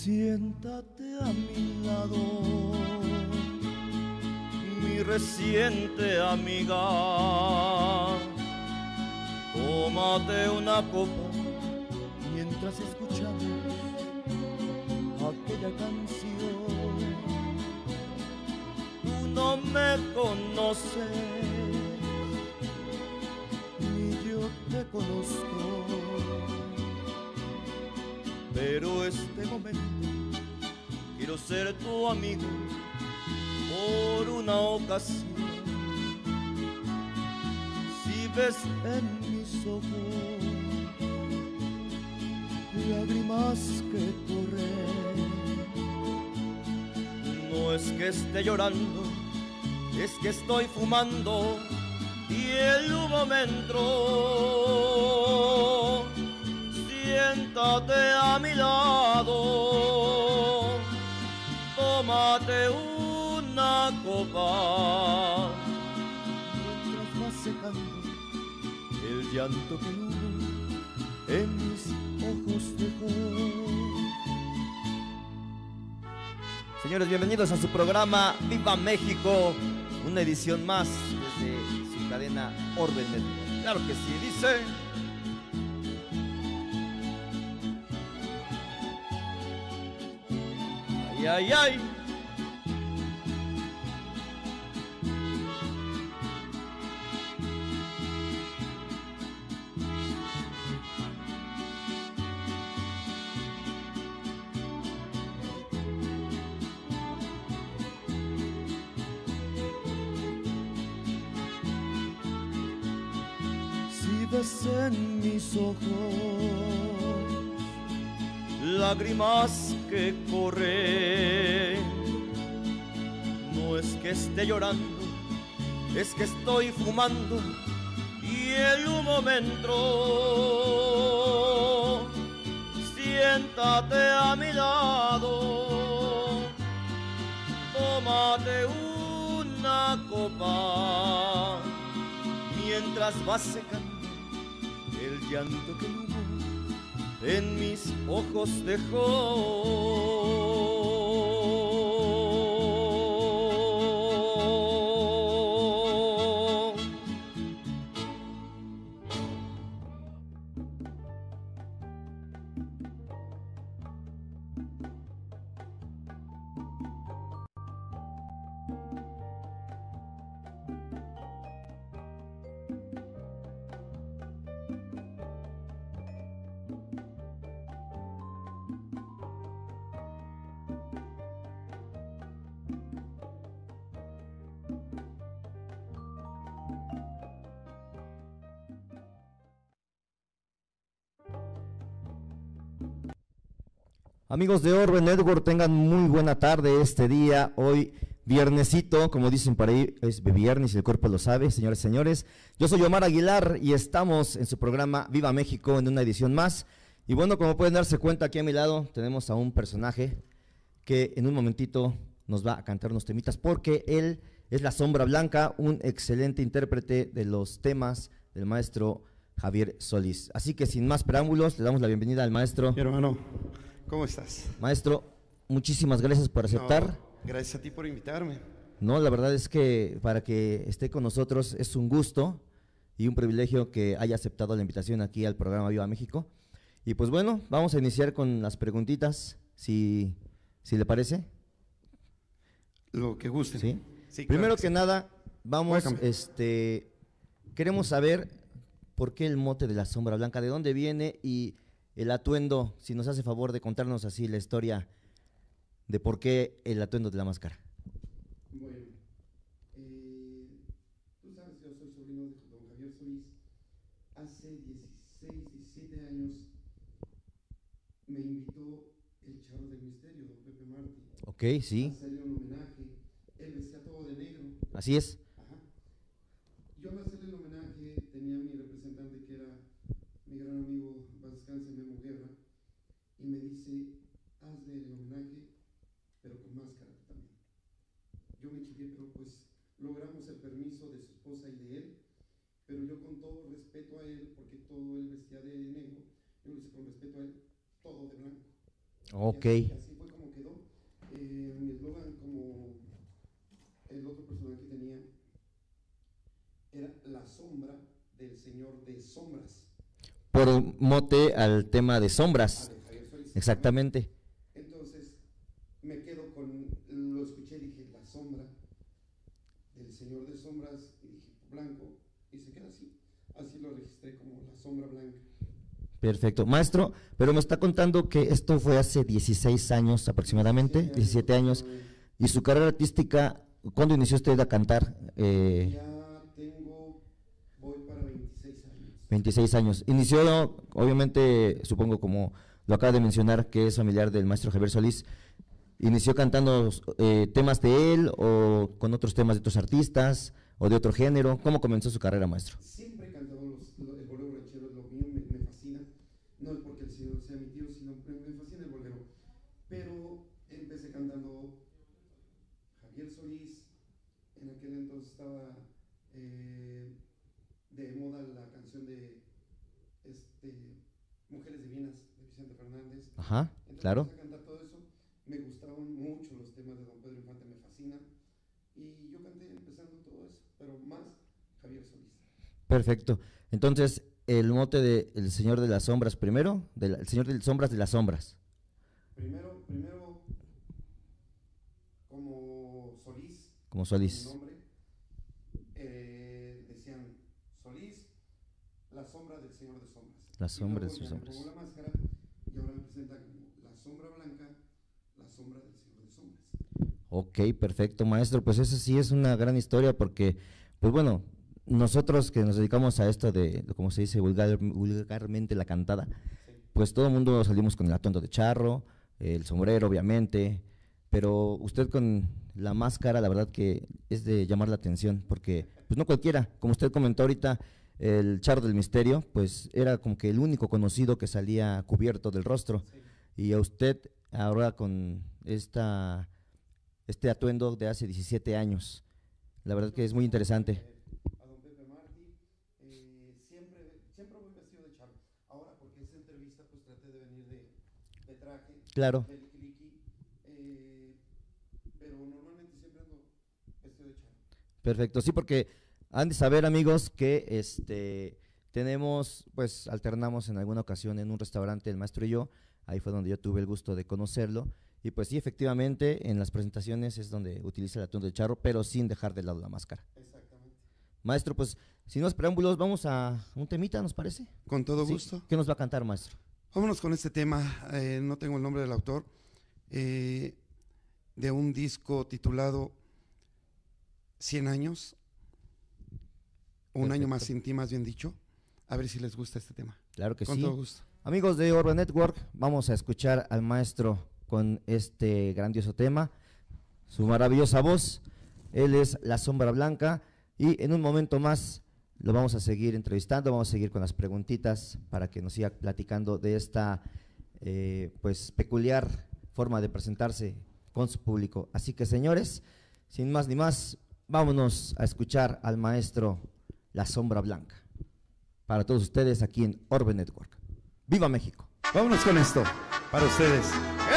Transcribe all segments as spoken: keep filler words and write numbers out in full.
Siéntate a mi lado, mi reciente amiga. Tómate una copa mientras escuchamos aquella canción. Tú no me conoces, ni yo te conozco, pero este momento quiero ser tu amigo por una ocasión. Si ves en mis ojos lágrimas que corren, no es que esté llorando, es que estoy fumando y el humo me entró. Siéntate a mi lado, tómate una copa, mientras va secando el llanto que el humo en mis ojos dejó. Señores, bienvenidos a su programa Viva México, una edición más desde su cadena Orbe Network. Claro que sí, dice... Ay, ay, ay. Si ves en mis ojos lágrimas que corren, no es que esté llorando, es que estoy fumando y el humo me entró. Siéntate a mi lado, tómate una copa, mientras va secando el llanto que el humo en mis ojos dejó. Amigos de Orbe Network, tengan muy buena tarde este día, hoy viernesito, como dicen por ahí, es viernes y el cuerpo lo sabe, señores y señores. Yo soy Omar Aguilar y estamos en su programa Viva México en una edición más. Y bueno, como pueden darse cuenta, aquí a mi lado tenemos a un personaje que en un momentito nos va a cantar unos temitas, porque él es la Sombra Blanca, un excelente intérprete de los temas del maestro Javier Solís. Así que sin más preámbulos, le damos la bienvenida al maestro. Mi hermano, ¿cómo estás? Maestro, muchísimas gracias por aceptar. No, gracias a ti por invitarme. No, la verdad es que para que esté con nosotros es un gusto y un privilegio que haya aceptado la invitación aquí al programa Viva México. Y pues bueno, vamos a iniciar con las preguntitas, si, si le parece. Lo que guste. ¿Sí? Sí, Primero claro que, que que nada, vamos, Welcome. este, queremos saber por qué el mote de la Sombra Blanca, de dónde viene y el atuendo, si nos hace favor de contarnos así la historia de por qué el atuendo de la máscara. Bueno, eh, tú sabes que yo soy sobrino de don Javier Solís. Hace dieciséis, diecisiete años me invitó el Charro del Misterio, don Pepe Martí. Ok, sí. A hacerle un homenaje. Él vestía todo de negro. Así es. Ajá. Yo al hacerle el homenaje tenía a mi representante que era mi gran amigo, paz descanse, Memo Guerra, y me dice, hazle el homenaje, pero con máscara también. Yo me chiqué, pero pues logramos el permiso de su esposa y de él, pero yo con todo respeto a él, porque todo él vestía de negro, yo lo hice con respeto a él, todo de blanco. Ok. Y así, así fue. sombra del Señor de Sombras. Por mote al tema de sombras. Ah, de Javier Solís. Exactamente. Entonces, me quedo con, lo escuché y dije, la sombra del Señor de Sombras, y dije, blanco, y se queda así. Así lo registré como la sombra blanca. Perfecto. Maestro, pero me está contando que esto fue hace dieciséis años aproximadamente, diecisiete años, y su carrera artística, ¿cuándo inició usted a cantar? Eh, ya tengo, voy para veintiséis años. veintiséis años. Inició, obviamente, supongo como lo acaba de mencionar, que es familiar del maestro Javier Solís, ¿inició cantando eh, temas de él o con otros temas de otros artistas o de otro género? ¿Cómo comenzó su carrera, maestro? Siempre he cantado los, lo, el bolero ranchero, es lo mío, me, me fascina. No es porque el Señor sea mi tío, sino me, me fascina el bolero. Pero empecé cantando Javier Solís, en aquel entonces estaba eh, de moda la canción de este, Mujeres Divinas, de Vicente Fernández. Ajá, Entonces, claro. empecé a cantar todo eso, me gustaban mucho los temas de Don Pedro Infante, me fascinan, y yo canté empezando todo eso, pero más Javier Solís. Perfecto. Entonces, el mote de El Señor de las Sombras primero, de la, El Señor de las Sombras de las Sombras. Primero, primero como Solís, como Solís. mi nombre, eh, decían Solís, la sombra del Señor de Sombras. La sombra de sus sus sombras. Me pongo la máscara y ahora me presentan como la sombra blanca, la sombra del Señor de Sombras. Ok, perfecto, maestro. Pues esa sí es una gran historia porque, pues bueno, nosotros que nos dedicamos a esto de, como se dice vulgar, vulgarmente, la cantada, Sí. pues todo el mundo salimos con el atuendo de charro, el sombrero, obviamente, pero usted con la máscara, la verdad que es de llamar la atención, porque pues no cualquiera, como usted comentó ahorita, el charro del misterio, pues era como que el único conocido que salía cubierto del rostro, Sí. y a usted ahora con esta, este atuendo de hace diecisiete años, la verdad que es muy interesante. A don Pepe Martí, eh, siempre, siempre voy vestido de charro. Ahora, porque esa entrevista, pues traté de venir de, de traje, Claro. de liquiliqui, eh, pero normalmente siempre ando vestido de charro. Perfecto, sí, porque han de saber, amigos, que este tenemos, pues alternamos en alguna ocasión en un restaurante el maestro y yo, ahí fue donde yo tuve el gusto de conocerlo, y pues sí, efectivamente, en las presentaciones es donde utiliza el atuendo de charro, pero sin dejar de lado la máscara. Exactamente. Maestro, pues sin más preámbulos, vamos a un temita, ¿nos parece? Con todo Sí. gusto. ¿Qué nos va a cantar, maestro? Vámonos con este tema, eh, no tengo el nombre del autor, eh, de un disco titulado cien años, o un año más Perfecto. sin ti, más bien dicho. A ver si les gusta este tema. Claro que Con sí. todo gusto. Amigos de Orbe Network, vamos a escuchar al maestro con este grandioso tema, su maravillosa voz. Él es La Sombra Blanca y en un momento más lo vamos a seguir entrevistando, vamos a seguir con las preguntitas para que nos siga platicando de esta eh, pues peculiar forma de presentarse con su público. Así que, señores, sin más ni más, vámonos a escuchar al maestro La Sombra Blanca. Para todos ustedes aquí en Orbe Network. ¡Viva México! Vámonos con esto, para ustedes.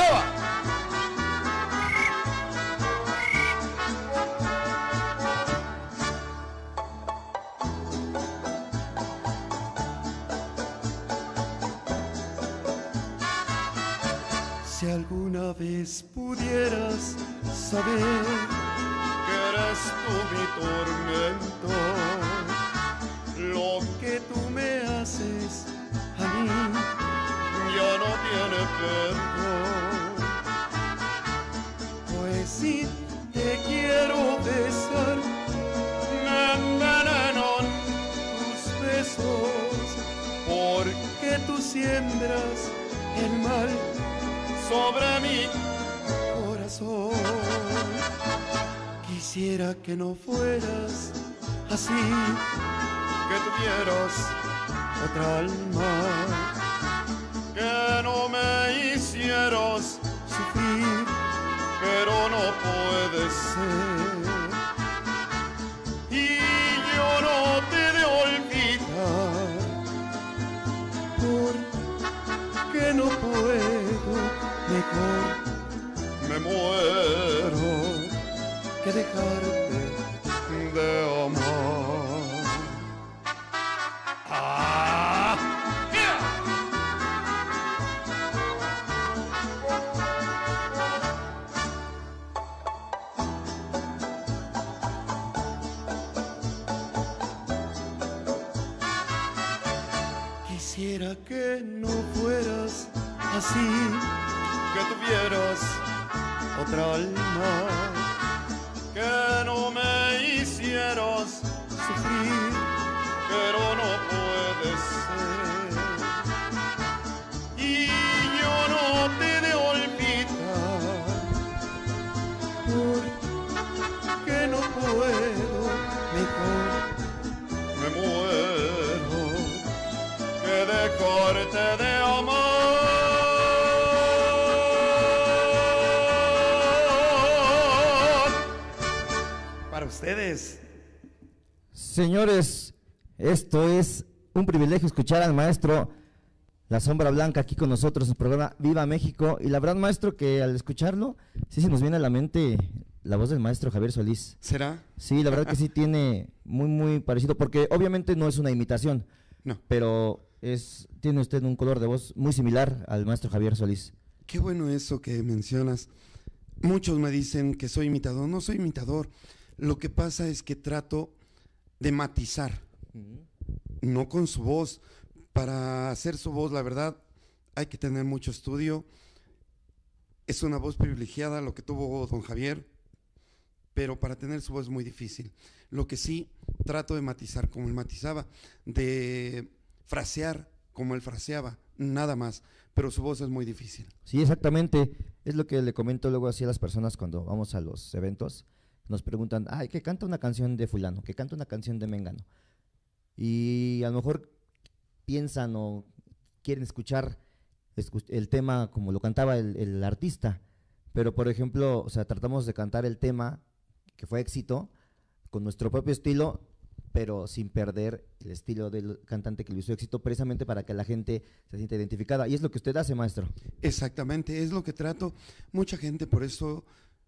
Si alguna vez pudieras saber que eres tú mi tormento, lo que tú me haces a mí ya no tiene perdón. Pues si te quiero besar, me envenenan tus besos, porque tú siembras el mal sobre mi corazón. Quisiera que no fueras así, que tuvieras otra alma, que no me hicieras sufrir, pero no puede ser. Y yo no te de olvidar, porque no puedo, mejor me muero que dejarte de amar. que no fueras así, que tuvieras otra alma, que no me hicieras sufrir, pero no puede ser. Y yo no te de olvidar, porque no puedo, mejor me muero que dejarte de amar. Para ustedes. Señores, esto es un privilegio escuchar al maestro La Sombra Blanca aquí con nosotros en su programa Viva México. Y la verdad, maestro, que al escucharlo, sí se nos viene a la mente la voz del maestro Javier Solís. ¿Será? Sí, la verdad que sí tiene muy, muy parecido, porque obviamente no es una imitación, No. pero es tiene usted un color de voz muy similar al maestro Javier Solís. Qué bueno eso que mencionas. Muchos me dicen que soy imitador. No soy imitador. Lo que pasa es que trato de matizar, uh-huh. no con su voz. Para hacer su voz, la verdad, hay que tener mucho estudio. Es una voz privilegiada lo que tuvo don Javier, pero para tener su voz es muy difícil. Lo que sí, trato de matizar como él matizaba, de frasear como él fraseaba, nada más, pero su voz es muy difícil. Sí, exactamente, es lo que le comento luego así a las personas cuando vamos a los eventos, nos preguntan, ay, que canta una canción de fulano, que canta una canción de mengano, y a lo mejor piensan o quieren escuchar el tema como lo cantaba el, el artista, pero por ejemplo, o sea, tratamos de cantar el tema que fue éxito con nuestro propio estilo, pero sin perder el estilo del cantante que lo hizo éxito, precisamente para que la gente se sienta identificada. Y es lo que usted hace, maestro. Exactamente, es lo que trato. Mucha gente por eso,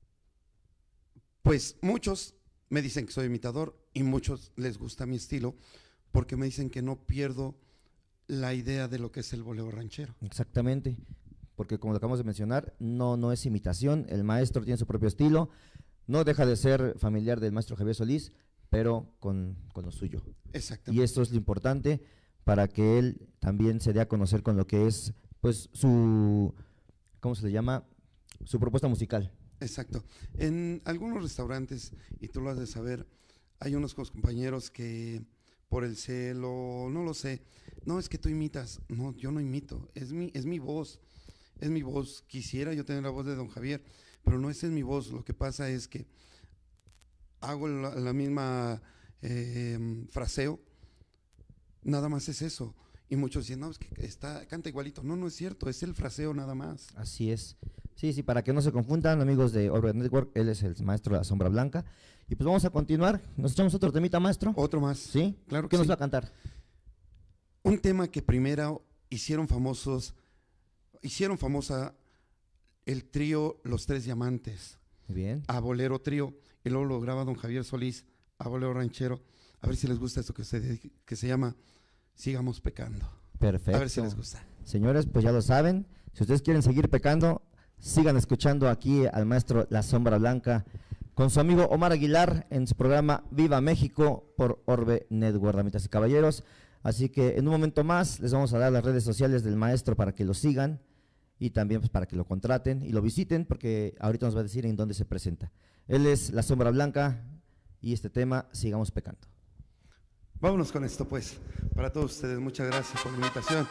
pues muchos me dicen que soy imitador y muchos les gusta mi estilo, porque me dicen que no pierdo la idea de lo que es el bolero ranchero. Exactamente, porque como lo acabamos de mencionar, no, no es imitación, el maestro tiene su propio estilo, no deja de ser familiar del maestro Javier Solís, pero con, con lo suyo. Exactamente. Y eso es lo importante para que él también se dé a conocer con lo que es, pues, su, ¿cómo se le llama? Su propuesta musical. Exacto. En algunos restaurantes, y tú lo has de saber, hay unos compañeros que por el celo, no lo sé, no, es que tú imitas. No, yo no imito, es mi, es mi voz, es mi voz. Quisiera yo tener la voz de don Javier, pero no, esa es mi voz. Lo que pasa es que hago la, la misma eh, fraseo, nada más es eso. Y muchos dicen, no, es que está, canta igualito. No, no es cierto, es el fraseo nada más. Así es. Sí, sí, para que no se confundan, amigos de Orbe Network, él es el maestro de La Sombra Blanca. Y pues vamos a continuar. ¿Nos echamos otro temita, maestro? Otro más. ¿Sí? Claro que ¿Qué nos sí. va a cantar? Un tema que primero hicieron famosos, hicieron famosa el trío Los Tres Diamantes. Muy bien. A bolero trío, y luego lo graba don Javier Solís, a bolero ranchero. A ver si les gusta esto que se, que se llama Sigamos Pecando. Perfecto. A ver si les gusta. Señores, pues ya lo saben, si ustedes quieren seguir pecando, sigan escuchando aquí al maestro La Sombra Blanca con su amigo Omar Aguilar en su programa Viva México por Orbe Network, damitas y caballeros. Así que en un momento más les vamos a dar las redes sociales del maestro para que lo sigan y también pues, para que lo contraten y lo visiten, porque ahorita nos va a decir en dónde se presenta. Él es La Sombra Blanca y este tema, Sigamos Pecando. Vámonos con esto pues, para todos ustedes, muchas gracias por la invitación.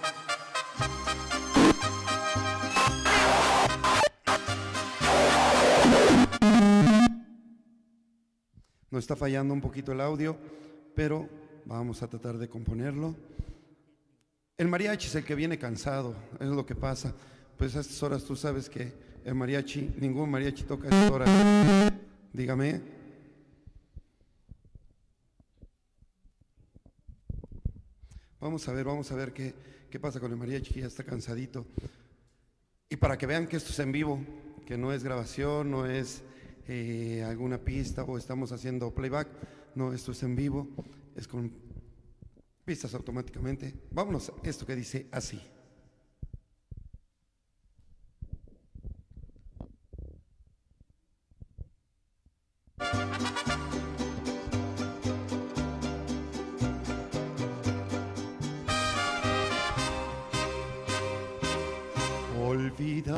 Nos está fallando un poquito el audio, pero vamos a tratar de componerlo. El mariachi es el que viene cansado, es lo que pasa. Pues a estas horas tú sabes que el mariachi, ningún mariachi toca a estas horas. Dígame. Vamos a ver, vamos a ver qué, qué pasa con el mariachi, que ya está cansadito. Y para que vean que esto es en vivo, que no es grabación, no es eh, alguna pista o estamos haciendo playback, no, esto es en vivo, es con pistas automáticamente. Vámonos, esto que dice así.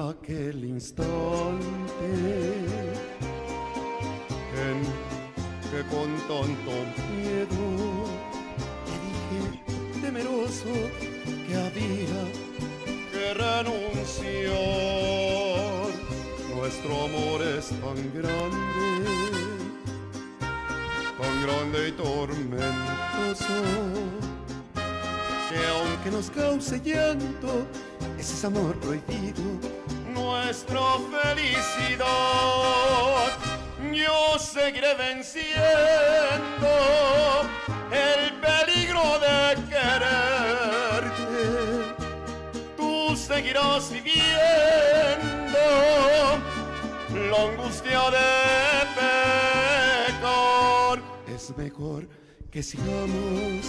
aquel instante en que con tanto miedo te dije temeroso que había que renunciar. Nuestro amor es tan grande, tan grande y tormentoso, que aunque nos cause llanto, ese es amor prohibido, nuestra felicidad. Yo seguiré venciendo el peligro de quererte, tú seguirás viviendo la angustia de pecar. Es mejor que sigamos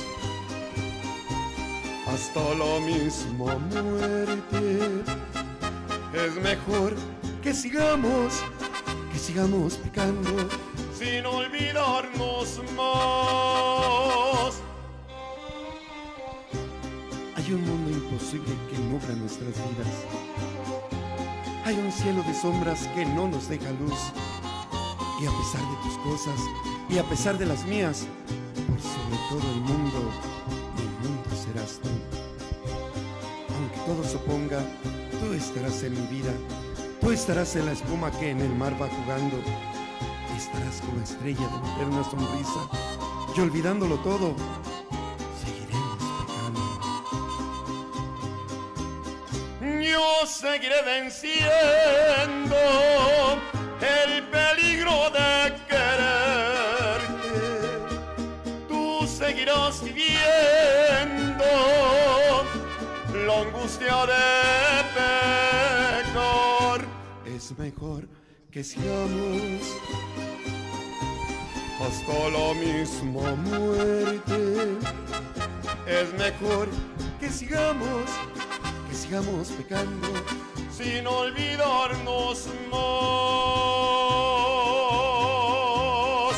hasta la misma muerte. Es mejor que sigamos, que sigamos pecando sin olvidarnos más. Hay un mundo imposible que nubla nuestras vidas. Hay un cielo de sombras que no nos deja luz. Y a pesar de tus cosas, y a pesar de las mías, por sobre todo el mundo, mi mundo serás tú. Aunque todo se oponga, tú estarás en mi vida. Tú estarás en la espuma que en el mar va jugando. Estarás como estrella de mi eterna sonrisa. Y olvidándolo todo, seguiremos pecando. Yo seguiré venciendo el peligro de quererte. Tú seguirás viviendo la angustia de pecar. Es mejor que sigamos hasta la misma muerte. Es mejor que sigamos, que sigamos pecando sin olvidarnos más.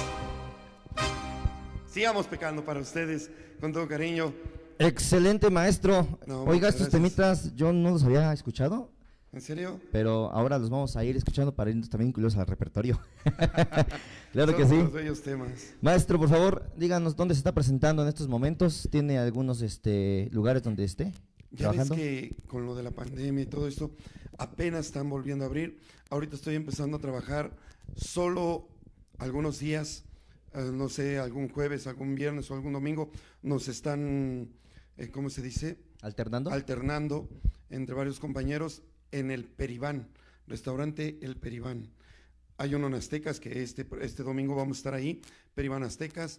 Sigamos pecando para ustedes con todo cariño. Excelente, maestro. No, Oiga, muchas estos gracias. temitas yo no los había escuchado, ¿En serio? pero ahora los vamos a ir escuchando para irnos también incluidos al repertorio. Claro Son que sí. los bellos temas. Maestro, por favor, díganos dónde se está presentando en estos momentos. ¿Tiene algunos este, lugares donde esté Ya ves trabajando? que con lo de la pandemia y todo esto, apenas están volviendo a abrir. Ahorita estoy empezando a trabajar solo algunos días, eh, no sé, algún jueves, algún viernes o algún domingo. Nos están, eh, ¿cómo se dice? ¿Alternando? Alternando entre varios compañeros en el Peribán, restaurante El Peribán. Hay uno en Aztecas que este, este domingo vamos a estar ahí, Peribán Aztecas,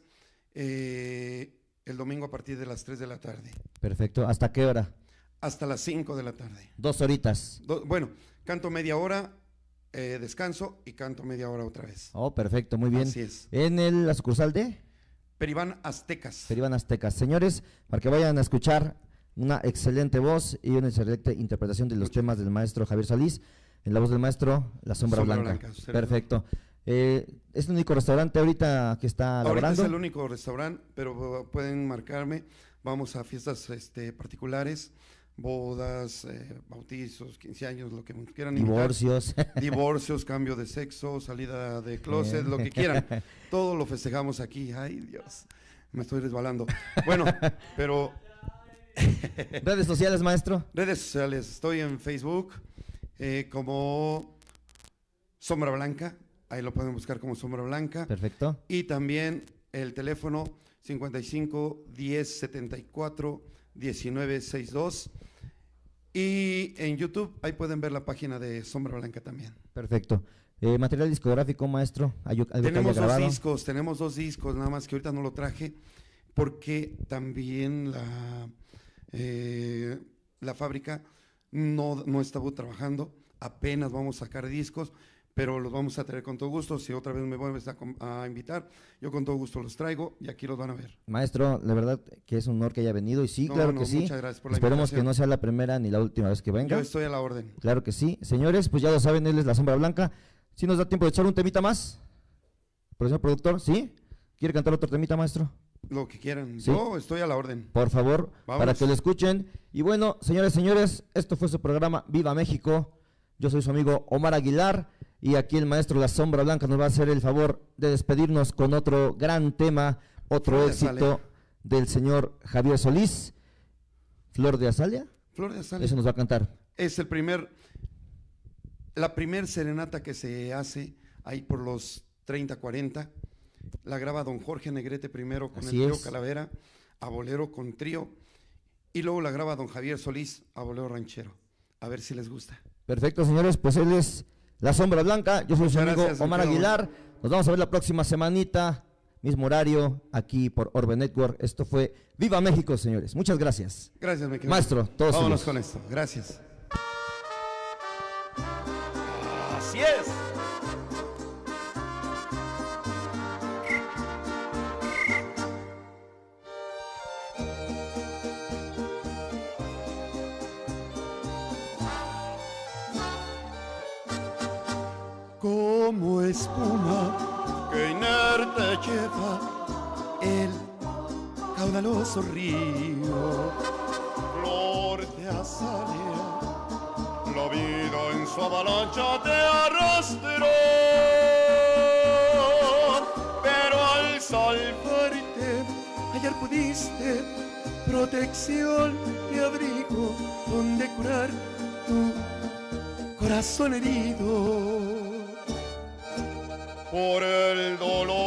eh, el domingo a partir de las tres de la tarde. Perfecto. ¿Hasta qué hora? Hasta las cinco de la tarde. Dos horitas. Do, bueno, canto media hora, eh, descanso y canto media hora otra vez. Oh, perfecto, muy bien. Así es. ¿En el, la sucursal de? Peribán Aztecas. Peribán Aztecas. Señores, para que vayan a escuchar una excelente voz y una excelente interpretación de los Muchas temas del maestro Javier Solís, en la voz del maestro, La Sombra, Sombra Blanca. Blanca, servidor. Perfecto. Eh, ¿Es el único restaurante ahorita que está Ahorita laborando? es el único restaurante, pero uh, pueden marcarme. Vamos a fiestas este, particulares, bodas, eh, bautizos, quince años, lo que quieran invitar. Divorcios. Divorcios, cambio de sexo, salida de closet, lo que quieran. Todo lo festejamos aquí. Ay, Dios, me estoy resbalando. Bueno, pero ¿Redes sociales, maestro? redes sociales, estoy en Facebook eh, como Sombra Blanca, ahí lo pueden buscar como Sombra Blanca. Perfecto. Y también el teléfono cincuenta y cinco, diez, setenta y cuatro, diecinueve, sesenta y dos. Y en YouTube, ahí pueden ver la página de Sombra Blanca también. Perfecto. Eh, material discográfico, maestro. ¿Hay algo que haya Tenemos dos grabado? discos, tenemos dos discos, nada más que ahorita no lo traje, porque también la, eh, la fábrica no, no estaba trabajando, apenas vamos a sacar discos, pero los vamos a traer con todo gusto. Si otra vez me vuelves a, a invitar, yo con todo gusto los traigo y aquí los van a ver. Maestro, la verdad que es un honor que haya venido y sí, No, claro no, que sí. muchas gracias por la Esperemos que invitación. no sea la primera ni la última vez que venga. Yo estoy a la orden. Claro que sí. Señores, pues ya lo saben, él es La Sombra Blanca. ¿Sí nos da tiempo de echar un temita más? Profesor productor, ¿sí? ¿Quiere cantar otro temita, maestro? Lo que quieran. Sí. Yo estoy a la orden. Por favor, Vamos. para que lo escuchen. Y bueno, señores, señores, esto fue su programa Viva México. Yo soy su amigo Omar Aguilar y aquí el maestro La Sombra Blanca nos va a hacer el favor de despedirnos con otro gran tema, otro Flor de éxito Azalea. del señor Javier Solís. ¿Flor de Azalea? Flor de Azalea. Eso nos va a cantar. Es el primer, la primer serenata que se hace ahí por los treinta, cuarenta. La graba don Jorge Negrete primero con Así el trío es. Calavera, a bolero con trío, y luego la graba don Javier Solís a bolero ranchero. A ver si les gusta. Perfecto, señores, pues él es La Sombra Blanca, yo soy su Muchas amigo gracias, mi Omar querido Aguilar. Nos vamos a ver la próxima semanita, mismo horario, aquí por Orbe Network. Esto fue Viva México, señores. Muchas gracias. Gracias, mi querido. Maestro, todos Vámonos suyos. con esto. Gracias. Así es. Como espuma que inerte lleva el caudaloso río, flor de azalea, la vida en su avalancha te arrastró, pero al salvarte hallar pudiste protección y abrigo donde curar tu corazón herido por el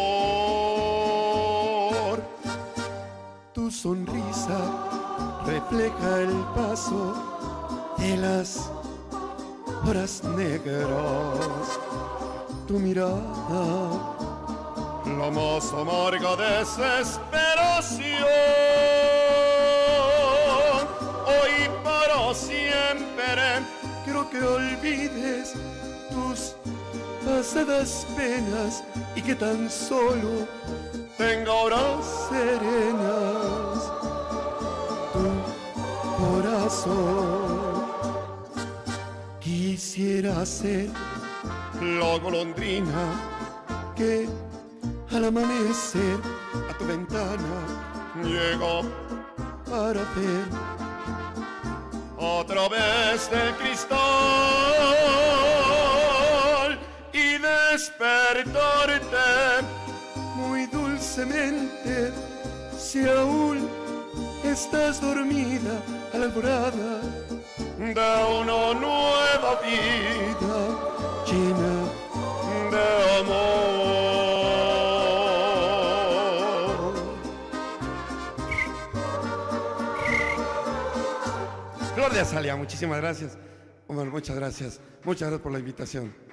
dolor. Tu sonrisa refleja el paso de las horas negras. Tu mirada, la más amarga desesperación. Hoy para siempre quiero que olvides tus pasadas penas y que tan solo tenga horas serenas tu corazón. Quisiera ser la golondrina que al amanecer a tu ventana llega para ver a través del cristal y despertarte muy dulcemente si aún estás dormida a la alborada de una nueva vida llena de amor. Flor de Azalea, muchísimas gracias. Omar, muchas gracias. Muchas gracias por la invitación.